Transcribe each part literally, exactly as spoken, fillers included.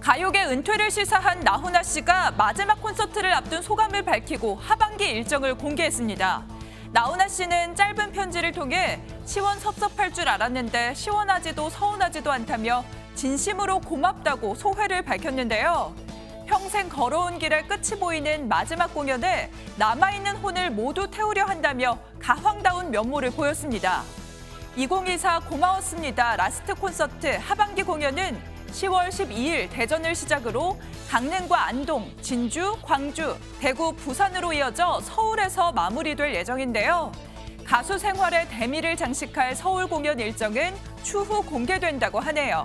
가요계 은퇴를 시사한 나훈아 씨가 마지막 콘서트를 앞둔 소감을 밝히고 하반기 일정을 공개했습니다. 나훈아 씨는 짧은 편지를 통해 시원섭섭할 줄 알았는데 시원하지도 서운하지도 않다며 진심으로 고맙다고 소회를 밝혔는데요. 평생 걸어온 길의 끝이 보이는 마지막 공연에 남아있는 혼을 모두 태우려 한다며 가황다운 면모를 보였습니다. 이천이십사 고마웠습니다. 라스트 콘서트 하반기 공연은 시월 십이일 대전을 시작으로 강릉과 안동, 진주, 광주, 대구, 부산으로 이어져 서울에서 마무리될 예정인데요. 가수 생활의 대미를 장식할 서울 공연 일정은 추후 공개된다고 하네요.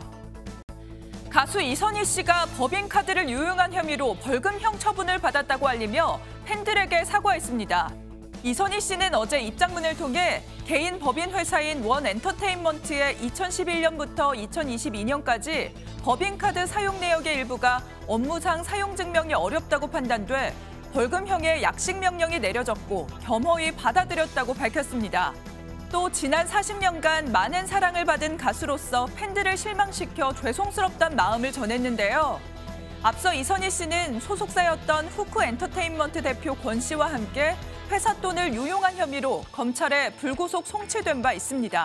가수 이선희 씨가 법인카드를 유용한 혐의로 벌금형 처분을 받았다고 알리며 팬들에게 사과했습니다. 이선희 씨는 어제 입장문을 통해 개인 법인 회사인 원 엔터테인먼트의 이천십일년부터 이천이십이년까지 법인카드 사용 내역의 일부가 업무상 사용 증명이 어렵다고 판단돼 벌금형의 약식 명령이 내려졌고 겸허히 받아들였다고 밝혔습니다. 또 지난 사십년간 많은 사랑을 받은 가수로서 팬들을 실망시켜 죄송스럽다는 마음을 전했는데요. 앞서 이선희 씨는 소속사였던 후크 엔터테인먼트 대표 권 씨와 함께 회사 돈을 유용한 혐의로 검찰에 불구속 송치된 바 있습니다.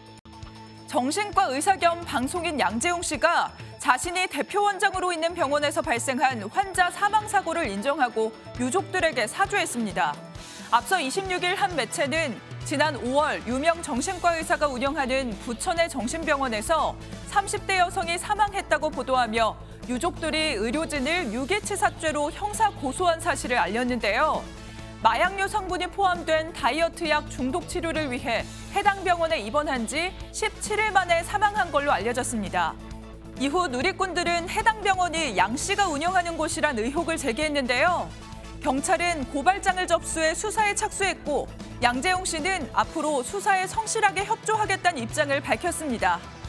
정신과 의사 겸 방송인 양재용 씨가 자신이 대표 원장으로 있는 병원에서 발생한 환자 사망 사고를 인정하고 유족들에게 사죄했습니다. 앞서 이십육일 한 매체는 지난 오월 유명 정신과 의사가 운영하는 부천의 정신병원에서 삼십대 여성이 사망했다고 보도하며 유족들이 의료진을 유기치사죄로 형사 고소한 사실을 알렸는데요. 마약류 성분이 포함된 다이어트 약 중독 치료를 위해 해당 병원에 입원한 지 십칠일 만에 사망한 걸로 알려졌습니다. 이후 누리꾼들은 해당 병원이 양 씨가 운영하는 곳이란 의혹을 제기했는데요. 경찰은 고발장을 접수해 수사에 착수했고 양재용 씨는 앞으로 수사에 성실하게 협조하겠다는 입장을 밝혔습니다.